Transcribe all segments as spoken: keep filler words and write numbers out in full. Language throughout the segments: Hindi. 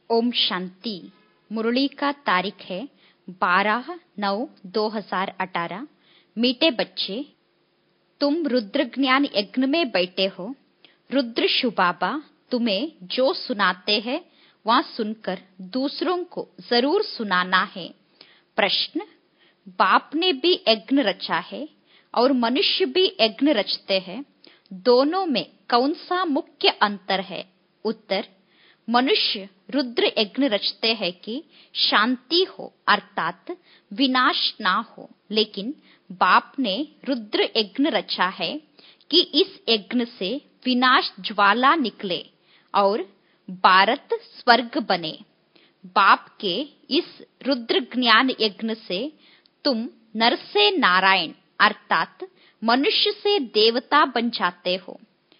ओम शांति। मुरली का तारीख है बारह नौ दो हजार अठारह। मीठे बच्चे, तुम रुद्र ज्ञान यज्ञ में बैठे हो। रुद्र शुबाबा तुम्हें जो सुनाते हैं वह सुनकर दूसरों को जरूर सुनाना है। प्रश्न, बाप ने भी यज्ञ रचा है और मनुष्य भी यज्ञ रचते हैं, दोनों में कौन सा मुख्य अंतर है? उत्तर, मनुष्य रुद्र यज्ञ रचते हैं कि शांति हो अर्थात विनाश ना हो, लेकिन बाप ने रुद्र यज्ञ रचा है कि इस यज्ञ से विनाश ज्वाला निकले और भारत स्वर्ग बने। बाप के इस रुद्र ज्ञान यज्ञ से तुम नर से नारायण अर्थात मनुष्य से देवता बन जाते हो।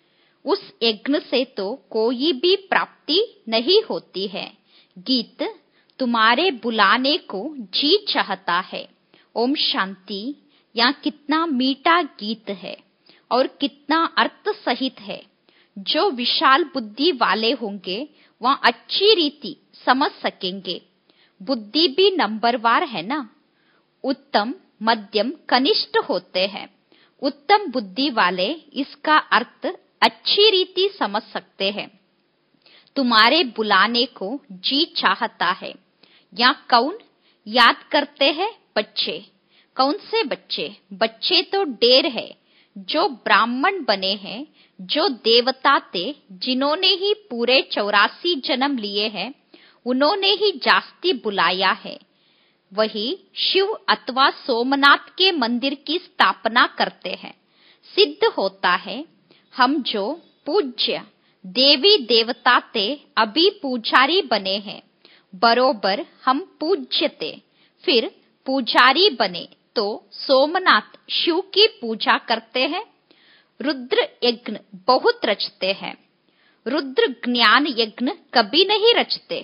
उस यज्ञ से तो कोई भी प्राप्ति नहीं होती है। गीत तुम्हारे बुलाने को जी चाहता है। ओम शांति। यहाँ कितना मीठा गीत है और कितना अर्थ सहित है। जो विशाल बुद्धि वाले होंगे वह अच्छी रीति समझ सकेंगे। बुद्धि भी नंबरवार है ना, उत्तम मध्यम कनिष्ठ होते हैं। उत्तम बुद्धि वाले इसका अर्थ अच्छी रीति समझ सकते हैं। तुम्हारे बुलाने को जी चाहता है। यहाँ कौन याद करते हैं? बच्चे। कौन से बच्चे? बच्चे तो ढेर है जो ब्राह्मण बने हैं, जो देवता थे, जिन्होंने ही पूरे चौरासी जन्म लिए हैं, उन्होंने ही जास्ती बुलाया है। वही शिव अथवा सोमनाथ के मंदिर की स्थापना करते हैं। सिद्ध होता है हम जो पूज्य देवी देवता थे अभी पुजारी बने हैं। बरोबर हम पूज्य थे, फिर पुजारी बने तो सोमनाथ शिव की पूजा करते हैं। रुद्र यज्ञ बहुत रचते हैं, रुद्र ज्ञान यज्ञ कभी नहीं रचते।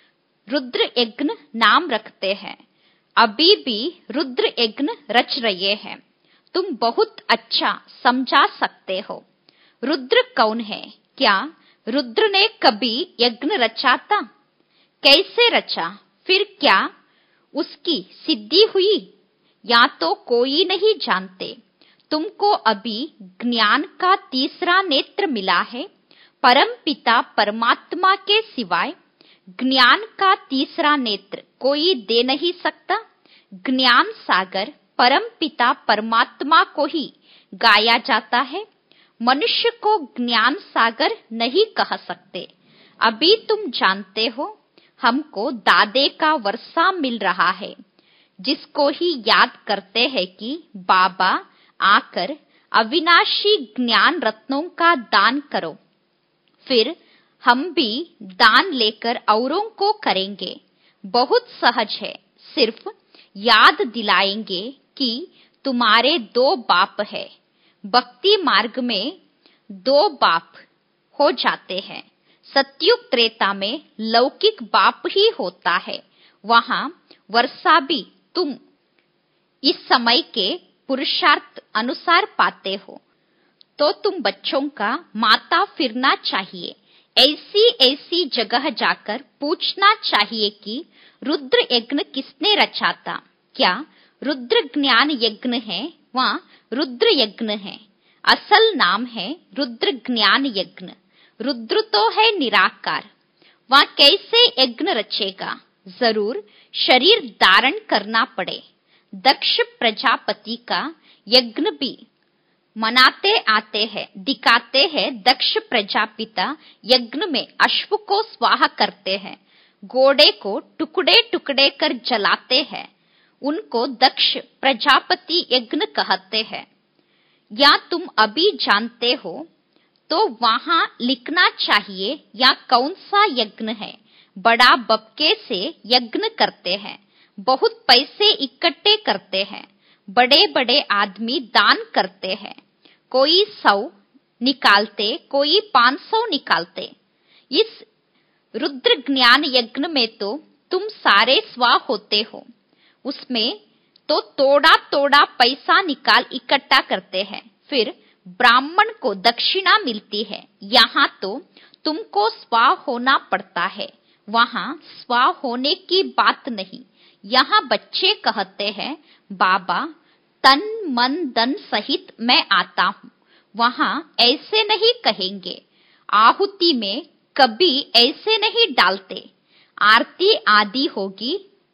रुद्र यज्ञ नाम रखते हैं, अभी भी रुद्र यज्ञ रच रहे हैं। तुम बहुत अच्छा समझा सकते हो। रुद्र कौन है? क्या रुद्र ने कभी यज्ञ रचा था? कैसे रचा? फिर क्या उसकी सिद्धि हुई? या तो कोई नहीं जानते। तुमको अभी ज्ञान का तीसरा नेत्र मिला है। परम पिता परमात्मा के सिवाय ज्ञान का तीसरा नेत्र कोई दे नहीं सकता। ज्ञान सागर परम पिता परमात्मा को ही गाया जाता है। मनुष्य को ज्ञान सागर नहीं कह सकते। अभी तुम जानते हो हमको दादे का वर्षा मिल रहा है, जिसको ही याद करते हैं कि बाबा आकर अविनाशी ज्ञान रत्नों का दान करो। फिर हम भी दान लेकर औरों को करेंगे। बहुत सहज है, सिर्फ याद दिलाएंगे कि तुम्हारे दो बाप है। भक्ति मार्ग में दो बाप हो जाते हैं। सतयुग त्रेता में लौकिक बाप ही होता है, वहां वर्षा भी तुम इस समय के पुरुषार्थ अनुसार पाते हो। तो तुम बच्चों का माता फिरना चाहिए। ऐसी ऐसी जगह जाकर पूछना चाहिए कि रुद्र यज्ञ किसने रचा था। क्या रुद्र ज्ञान यज्ञ है? वहाँ रुद्र यज्ञ है। असल नाम है रुद्र ज्ञान यज्ञ। रुद्र तो है निराकार। वहाँ कैसे यज्ञ रचेगा? जरूर शरीर धारण करना पड़े। दक्ष प्रजापति का यज्ञ भी मनाते आते हैं, दिखाते हैं। दक्ष प्रजापिता यज्ञ में अश्व को स्वाहा करते हैं, घोड़े को टुकड़े टुकड़े कर जलाते हैं। उनको दक्ष प्रजापति यज्ञ कहते हैं। या तुम अभी जानते हो तो वहां लिखना चाहिए या कौन सा यज्ञ है। बड़ा बबके से यज्ञ करते हैं, बहुत पैसे इकट्ठे करते हैं। बड़े बड़े आदमी दान करते हैं, कोई सौ निकालते, कोई पांच सौ निकालते। इस रुद्र ज्ञान यज्ञ में तो तुम सारे स्वा होते हो। उसमें तो थोड़ा थोड़ा पैसा निकाल इकट्ठा करते हैं, फिर ब्राह्मण को दक्षिणा मिलती है। यहाँ तो तुमको स्वा होना पड़ता है, वहां स्व होने की बात नहीं। यहाँ बच्चे कहते हैं बाबा तन मन धन सहित मैं आता हूँ। वहां ऐसे नहीं कहेंगे। आहुति में कभी ऐसे नहीं डालते। आरती आदि होगी,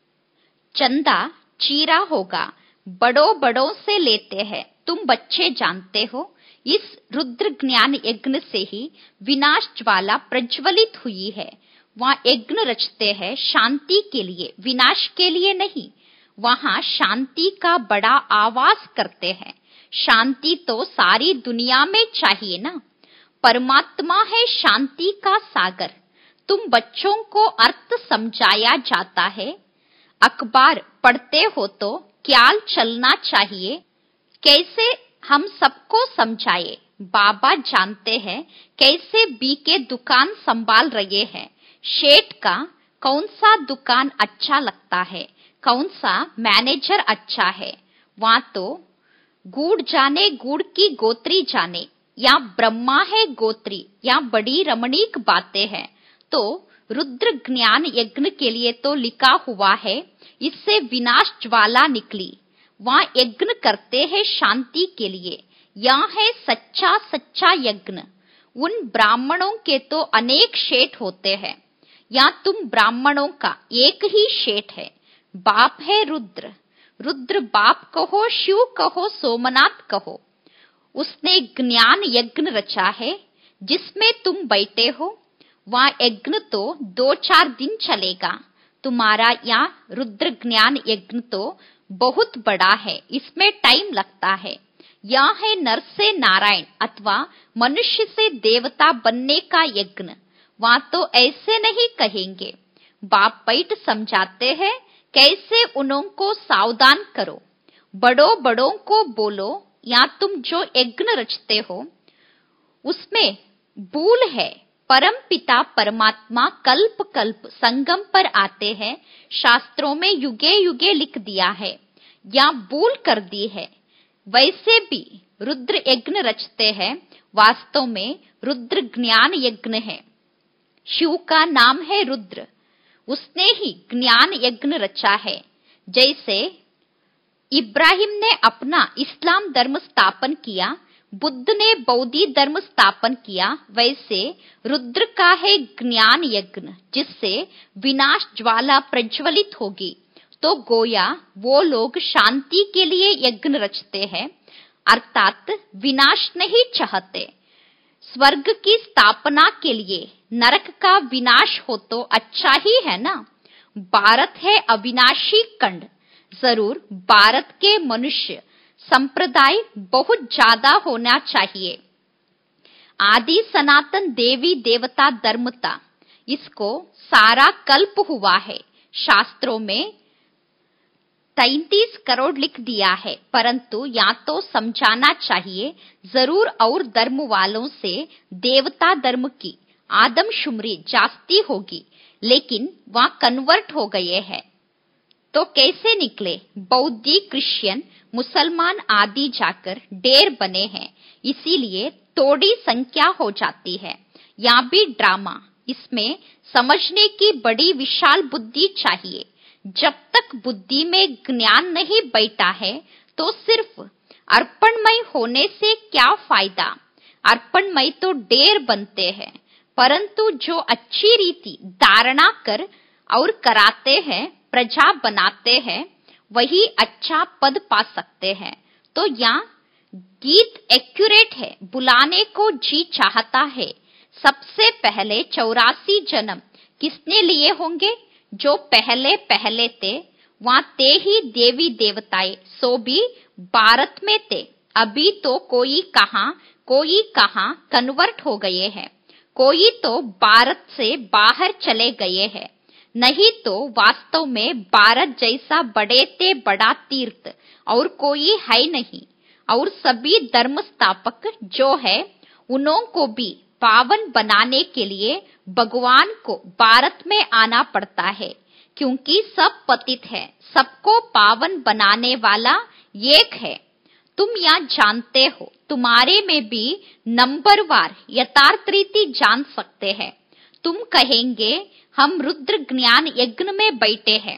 चंदा चीरा होगा, बड़ों बड़ों से लेते हैं। तुम बच्चे जानते हो, इस रुद्र ज्ञान यज्ञ से ही विनाश ज्वाला प्रज्वलित हुई है। वहां यज्ञ रचते हैं शांति के लिए, विनाश के लिए नहीं। वहां शांति का बड़ा आवाज करते हैं। शांति तो सारी दुनिया में चाहिए ना। परमात्मा है शांति का सागर। तुम बच्चों को अर्थ समझाया जाता है। अखबार पढ़ते हो तो ख्याल चलना चाहिए। कैसे हम सबको समझाए। बाबा जानते हैं कैसे बी के दुकान संभाल रहे हैं। शेठ का कौन सा दुकान अच्छा लगता है, कौन सा मैनेजर अच्छा है। वहां तो गुड़ जाने गुड़ की गोत्री जाने, या ब्रह्मा है गोत्री, या बड़ी रमणीक बातें हैं। तो रुद्र ज्ञान यज्ञ के लिए तो लिखा हुआ है, इससे विनाश ज्वाला निकली। वहां यज्ञ करते हैं शांति के लिए। यह है सच्चा सच्चा यज्ञ। उन ब्राह्मणों के तो अनेक शेठ होते हैं, या तुम ब्राह्मणों का एक ही शेठ है। बाप है रुद्र। रुद्र बाप कहो, शिव कहो, सोमनाथ कहो। उसने ज्ञान यज्ञ रचा है जिसमें तुम बैठे हो। वहां यज्ञ तो दो चार दिन चलेगा। तुम्हारा यहाँ रुद्र ज्ञान यज्ञ तो बहुत बड़ा है, इसमें टाइम लगता है। यह है नर से नारायण अथवा मनुष्य से देवता बनने का यज्ञ। वहां तो ऐसे नहीं कहेंगे। बाप पैठ समझाते हैं कैसे उनको सावधान करो। बड़ों बड़ों को बोलो, या तुम जो यज्ञ रचते हो उसमें भूल है। परम पिता परमात्मा कल्प कल्प संगम पर आते हैं। शास्त्रों में युगे युगे लिख दिया है, या भूल कर दी है। वैसे भी रुद्र यज्ञ रचते हैं। वास्तव में रुद्र ज्ञान यज्ञ है। शिव का नाम है रुद्र, उसने ही ज्ञान यज्ञ रचा है। जैसे इब्राहिम ने अपना इस्लाम धर्म स्थापन किया, बुद्ध ने बौद्ध धर्म स्थापन किया, वैसे रुद्र का है ज्ञान यज्ञ जिससे विनाश ज्वाला प्रज्वलित होगी। तो गोया वो लोग शांति के लिए यज्ञ रचते हैं, अर्थात विनाश नहीं चाहते। स्वर्ग की स्थापना के लिए नरक का विनाश हो तो अच्छा ही है ना। भारत है अविनाशी खंड। जरूर भारत के मनुष्य संप्रदाय बहुत ज्यादा होना चाहिए। आदि सनातन देवी देवता धर्म था, इसको सारा कल्प हुआ है। शास्त्रों में तैंतीस करोड़ लिख दिया है, परंतु या तो समझाना चाहिए जरूर। और धर्म वालों से देवता धर्म की आदमशुमारी जास्ती होगी, लेकिन वहां कन्वर्ट हो गए हैं। तो कैसे निकले? बौद्धी, क्रिश्चियन, मुसलमान आदि जाकर ढेर बने हैं, इसीलिए थोड़ी संख्या हो जाती है। यहाँ भी ड्रामा। इसमें समझने की बड़ी विशाल बुद्धि चाहिए। जब तक बुद्धि में ज्ञान नहीं बैठा है तो सिर्फ अर्पणमय होने से क्या फायदा। अर्पणमय तो ढेर बनते हैं, परंतु जो अच्छी रीति धारणा कर और कराते हैं, प्रजा बनाते हैं, वही अच्छा पद पा सकते हैं। तो यहाँ गीत एक्यूरेट है। बुलाने को जी चाहता है। सबसे पहले चौरासी जन्म किसने लिए होंगे? जो पहले पहले थे, वहां ते ही देवी देवताएं, सो भी भारत में थे। अभी तो कोई कहां कोई कहां कन्वर्ट हो गए हैं, कोई तो भारत से बाहर चले गए हैं। नहीं तो वास्तव में भारत जैसा बड़े ते बड़ा तीर्थ और कोई है नहीं। और सभी धर्म स्थापक जो है, उनको भी पावन बनाने के लिए भगवान को भारत में आना पड़ता है, क्योंकि सब पतित है। सबको पावन बनाने वाला एक है। तुम यहाँ जानते हो, तुम्हारे में भी नंबरवार यथार्थ रीति जान सकते हैं। तुम कहेंगे हम रुद्र ज्ञान यज्ञ में बैठे हैं।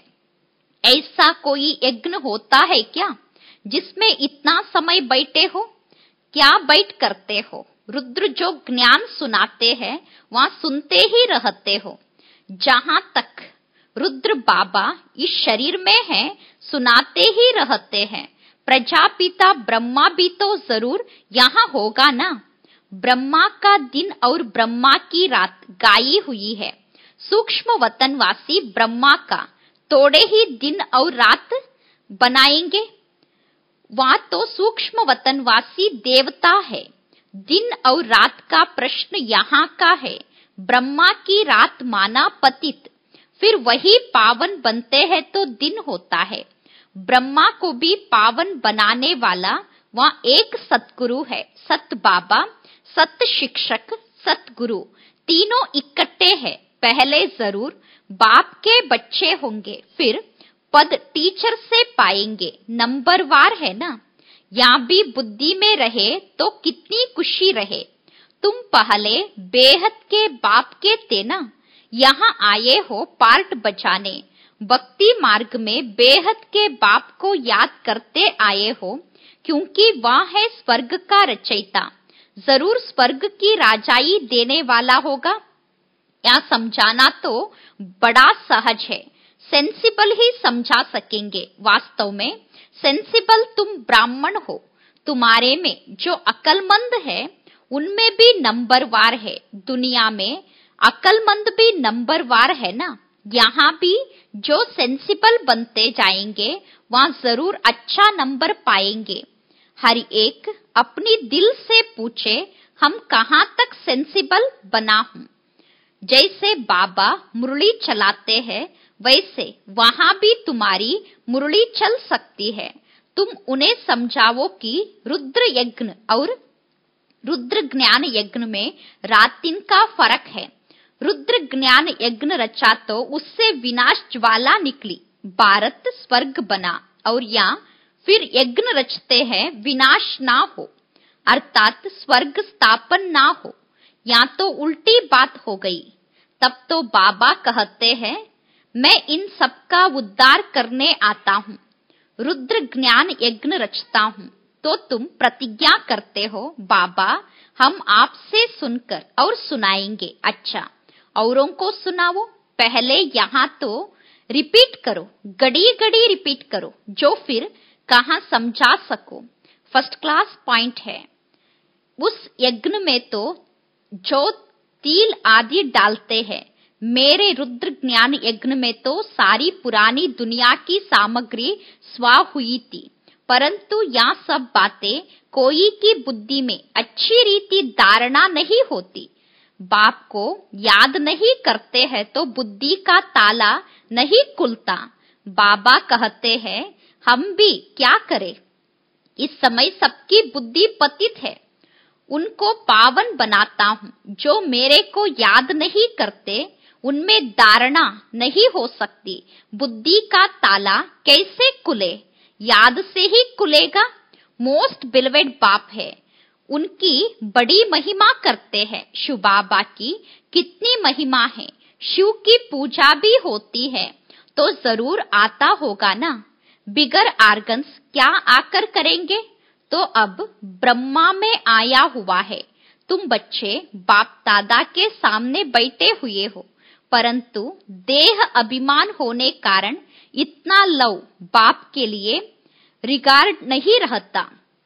ऐसा कोई यज्ञ होता है क्या जिसमें इतना समय बैठे हो? क्या बैठ करते हो? रुद्र जो ज्ञान सुनाते हैं वहां सुनते ही रहते हो। जहां तक रुद्र बाबा इस शरीर में है सुनाते ही रहते हैं। प्रजापिता ब्रह्मा भी तो जरूर यहाँ होगा ना। ब्रह्मा का दिन और ब्रह्मा की रात गाई हुई है। सूक्ष्म वतनवासी ब्रह्मा का तोड़े ही दिन और रात बनाएंगे। वहां तो सूक्ष्म वतनवासी देवता है। दिन और रात का प्रश्न यहाँ का है। ब्रह्मा की रात माना पतित, फिर वही पावन बनते हैं तो दिन होता है। ब्रह्मा को भी पावन बनाने वाला वहाँ एक सतगुरु है। सत बाबा, सत शिक्षक, सतगुरु तीनों इकट्ठे हैं। पहले जरूर बाप के बच्चे होंगे, फिर पद टीचर से पाएंगे। नंबरवार है ना। यहाँ भी बुद्धि में रहे तो कितनी खुशी रहे। तुम पहले बेहद के बाप के थे ना, यहाँ आए हो पार्ट बचाने। भक्ति मार्ग में बेहद के बाप को याद करते आए हो, क्योंकि वह है स्वर्ग का रचयिता। जरूर स्वर्ग की राजाई देने वाला होगा। यहाँ समझाना तो बड़ा सहज है, सेंसिबल ही समझा सकेंगे। वास्तव में सेंसिबल तुम ब्राह्मण हो। तुम्हारे में जो अकलमंद है उनमें भी नंबरवार है। दुनिया में अकलमंद भी नंबरवार है ना। यहाँ भी जो सेंसिबल बनते जाएंगे वहां जरूर अच्छा नंबर पाएंगे। हर एक अपनी दिल से पूछे हम कहाँ तक सेंसिबल बना हूँ। जैसे बाबा मुरली चलाते हैं वैसे वहां भी तुम्हारी मुरली चल सकती है। तुम उन्हें समझाओ कि रुद्र यज्ञ और रुद्र ज्ञान यज्ञ में रात दिन का फर्क है। रुद्र ज्ञान यज्ञ रचा तो उससे विनाश ज्वाला निकली, भारत स्वर्ग बना। और यहाँ फिर यज्ञ रचते हैं विनाश ना हो, अर्थात स्वर्ग स्थापन ना हो। यहाँ तो उल्टी बात हो गई। तब तो बाबा कहते हैं मैं इन सब का उद्धार करने आता हूँ, रुद्र ज्ञान यज्ञ रचता हूँ। तो तुम प्रतिज्ञा करते हो बाबा हम आपसे सुनकर और सुनाएंगे। अच्छा, औरों को सुनाओ। पहले यहाँ तो रिपीट करो, गड़ी गड़ी रिपीट करो, जो फिर कहाँ समझा सको। फर्स्ट क्लास पॉइंट है। उस यज्ञ में तो जो तिल आदि डालते हैं, मेरे रुद्र ज्ञान यज्ञ में तो सारी पुरानी दुनिया की सामग्री स्वा हुई थी। परंतु यहाँ सब बातें कोई की बुद्धि में अच्छी रीति धारणा नहीं होती। बाप को याद नहीं करते हैं तो बुद्धि का ताला नहीं खुलता। बाबा कहते हैं हम भी क्या करें, इस समय सबकी बुद्धि पतित है, उनको पावन बनाता हूँ। जो मेरे को याद नहीं करते उनमें धारणा नहीं हो सकती। बुद्धि का ताला कैसे खुले? याद से ही खुलेगा। मोस्ट बिलवेड बाप है, उनकी बड़ी महिमा करते हैं। शिव बाबा की कितनी महिमा है। शिव की पूजा भी होती है तो जरूर आता होगा ना। बिगर आर्गन्स क्या आकर करेंगे? तो अब ब्रह्मा में आया हुआ है। तुम बच्चे बाप दादा के सामने बैठे हुए हो, परंतु देह अभिमान होने कारण इतना लव बाप के लिए रिगार्ड नहीं रहता।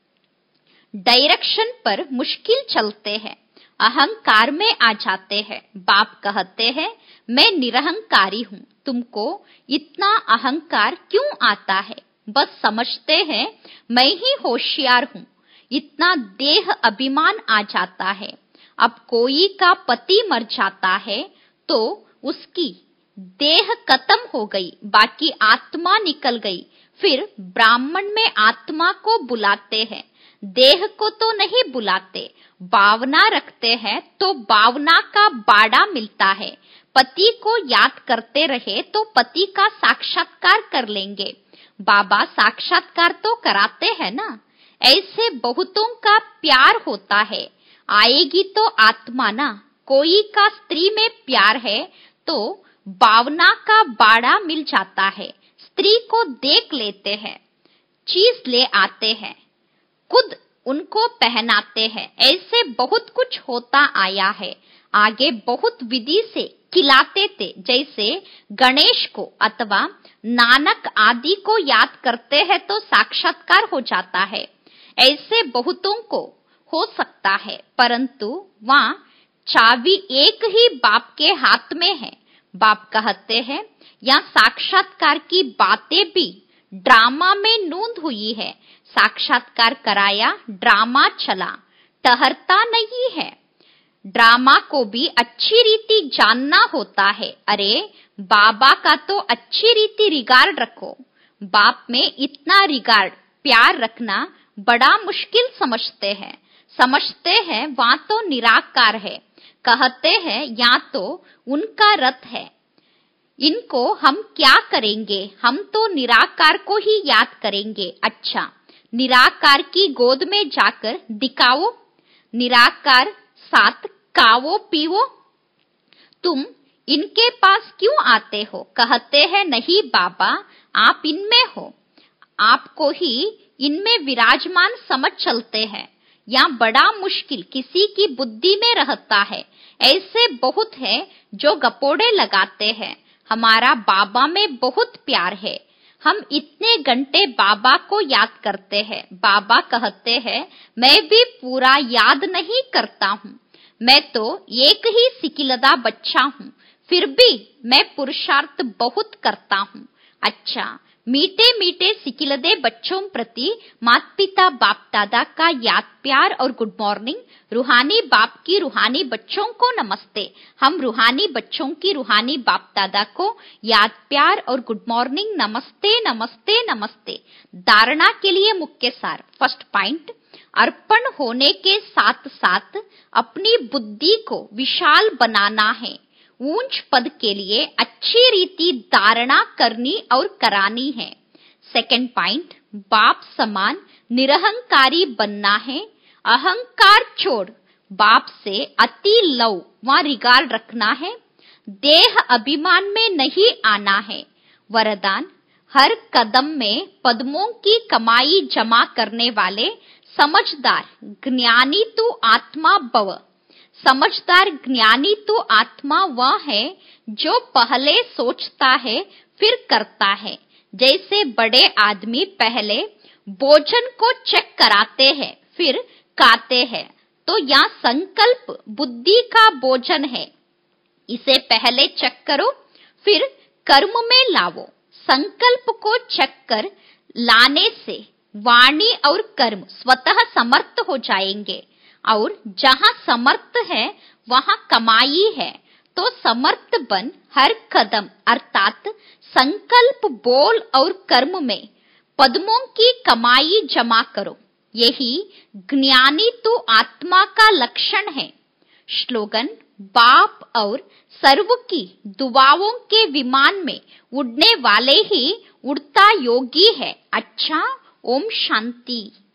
डायरेक्शन पर मुश्किल चलते हैं, अहंकार में आ जाते हैं। बाप कहते हैं मैं निरहंकारी हूँ। तुमको इतना अहंकार क्यों आता है? बस समझते हैं मैं ही होशियार हूँ। इतना देह अभिमान आ जाता है। अब कोई का पति मर जाता है तो उसकी देह खत्म हो गई, बाकी आत्मा निकल गई। फिर ब्राह्मण में आत्मा को बुलाते हैं, देह को तो नहीं बुलाते। भावना रखते हैं तो भावना का बाड़ा मिलता है। पति को याद करते रहे तो पति का साक्षात्कार कर लेंगे। बाबा साक्षात्कार तो कराते हैं ना। ऐसे बहुतों का प्यार होता है। आएगी तो आत्मा ना। कोई का स्त्री में प्यार है तो भावना का बाड़ा मिल जाता है। स्त्री को देख लेते हैं, चीज ले आते हैं, खुद उनको पहनाते हैं। ऐसे बहुत कुछ होता आया है। आगे बहुत विधि से खिलाते थे, जैसे गणेश को अथवा नानक आदि को याद करते हैं तो साक्षात्कार हो जाता है। ऐसे बहुतों को हो सकता है, परंतु वहां चाबी एक ही बाप के हाथ में है। बाप कहते हैं यहाँ साक्षात्कार की बातें भी ड्रामा में नूंद हुई है। साक्षात्कार कराया, ड्रामा चला, ठहरता नहीं है। ड्रामा को भी अच्छी रीति जानना होता है। अरे बाबा का तो अच्छी रीति रिगार्ड रखो। बाप में इतना रिगार्ड, प्यार रखना बड़ा मुश्किल समझते हैं। समझते हैं वहां तो निराकार है, कहते हैं यहाँ तो उनका रथ है, इनको हम क्या करेंगे, हम तो निराकार को ही याद करेंगे। अच्छा, निराकार की गोद में जाकर दिखाओ, निराकार साथ खाओ पीवो। तुम इनके पास क्यों आते हो? कहते हैं नहीं बाबा, आप इनमें हो, आपको ही इनमें विराजमान समझ चलते हैं। यहाँ बड़ा मुश्किल किसी की बुद्धि में रहता है। ऐसे बहुत है जो गपोड़े लगाते हैं, हमारा बाबा में बहुत प्यार है, हम इतने घंटे बाबा को याद करते हैं। बाबा कहते हैं मैं भी पूरा याद नहीं करता हूँ, मैं तो एक ही सिकिलदा बच्चा हूँ, फिर भी मैं पुरुषार्थ बहुत करता हूँ। अच्छा, मीठे मीठे सिकिलदे बच्चों प्रति माता पिता बाप दादा का याद प्यार और गुड मॉर्निंग। रूहानी बाप की रूहानी बच्चों को नमस्ते। हम रूहानी बच्चों की रूहानी बाप दादा को याद प्यार और गुड मॉर्निंग, नमस्ते नमस्ते नमस्ते। धारणा के लिए मुख्य सार, फर्स्ट पॉइंट, अर्पण होने के साथ साथ अपनी बुद्धि को विशाल बनाना है। ऊंच पद के लिए अच्छी रीति धारणा करनी और करानी है। सेकंड पॉइंट, बाप समान निरहंकारी बनना है। अहंकार छोड़ बाप से अति लव व रिगार्ड रखना है। देह अभिमान में नहीं आना है। वरदान, हर कदम में पद्मों की कमाई जमा करने वाले समझदार ज्ञानी तू आत्मा भव। समझदार ज्ञानी तो आत्मा वह है जो पहले सोचता है फिर करता है। जैसे बड़े आदमी पहले भोजन को चेक कराते हैं फिर खाते हैं, तो यह संकल्प बुद्धि का भोजन है। इसे पहले चेक करो फिर कर्म में लाओ। संकल्प को चेक कर लाने से वाणी और कर्म स्वतः समर्थ हो जाएंगे, और जहां समर्थ है वहां कमाई है। तो समर्थ बन हर कदम अर्थात संकल्प, बोल और कर्म में पद्मों की कमाई जमा करो। यही ज्ञानी तो आत्मा का लक्षण है। श्लोगन, बाप और सर्व की दुआओं के विमान में उड़ने वाले ही उड़ता योगी है। अच्छा, ओम शांति।